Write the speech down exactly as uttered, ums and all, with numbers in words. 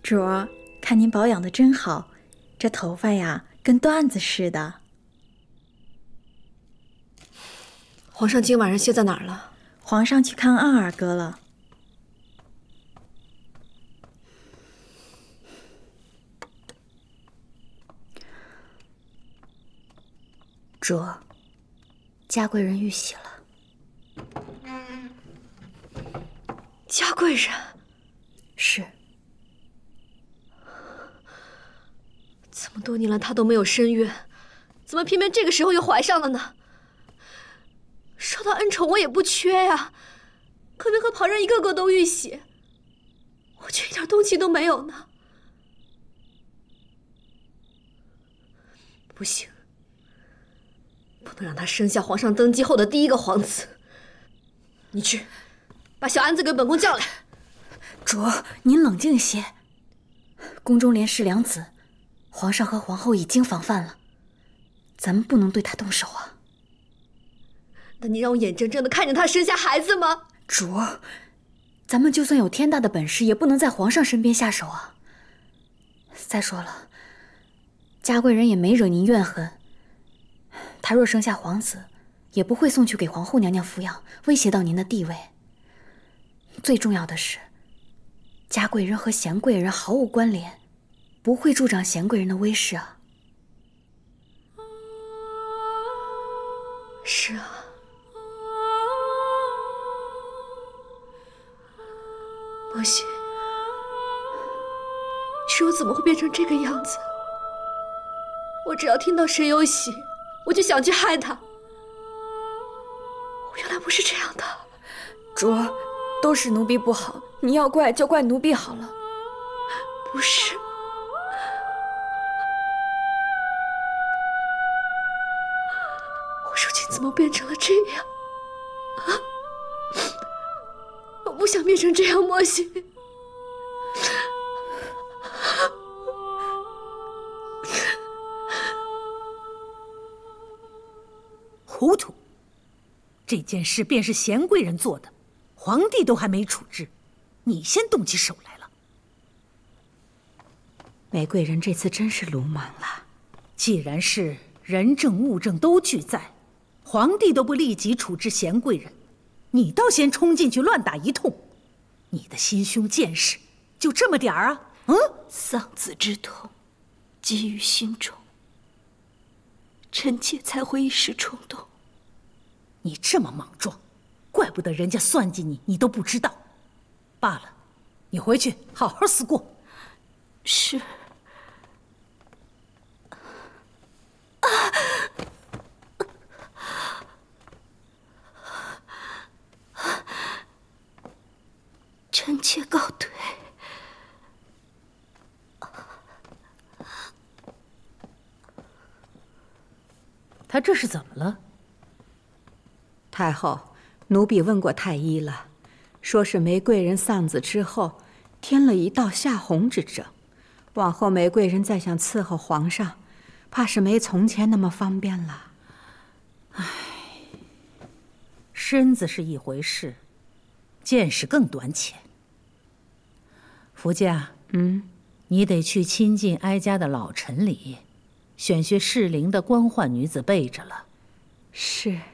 主儿，看您保养的真好，这头发呀跟缎子似的。 皇上今晚上歇在哪儿了？ 皇上去看二阿哥了。 主儿，嘉贵人遇喜了。 嘉贵人？ 是。 这么多年了，她都没有身孕，怎么偏偏这个时候又怀上了呢？受到恩宠我也不缺呀，可为何旁人一个个都遇喜，我却一点动情都没有呢？不行，不能让她生下皇上登基后的第一个皇子。你去，把小安子给本宫叫来。 主儿，您冷静些。宫中连氏两子，皇上和皇后已经防范了，咱们不能对他动手啊。 那你让我眼睁睁的看着他生下孩子吗？ 主儿，咱们就算有天大的本事，也不能在皇上身边下手啊。再说了，嘉贵人也没惹您怨恨，他若生下皇子，也不会送去给皇后娘娘抚养，威胁到您的地位。最重要的是，嘉贵人和贤贵人毫无关联，不会助长贤贵人的威势啊。 是啊。莫西，你说我怎么会变成这个样子？我只要听到谁有喜，我就想去害他。我原来不是这样的。 主儿，都是奴婢不好，你要怪就怪奴婢好了。 不是，我如今怎么变成了这样？啊！我不想变成这样，莫西。 糊涂！这件事便是贤贵人做的，皇帝都还没处置，你先动起手来了。 玫贵人这次真是鲁莽了。 既然是人证物证都俱在，皇帝都不立即处置贤贵人，你倒先冲进去乱打一通，你的心胸见识就这么点儿啊？嗯， 丧子之痛积于心中，臣妾才会一时冲动。 你这么莽撞，怪不得人家算计你，你都不知道。罢了，你回去好好思过。 是。啊！臣妾告退。 他这是怎么了？ 太后，奴婢问过太医了，说是玫贵人丧子之后添了一道夏红之症，往后玫贵人再想伺候皇上，怕是没从前那么方便了。 唉，身子是一回事，见识更短浅。福家， 嗯， 你得去亲近哀家的老臣里，选些适龄的官宦女子备着了。 是。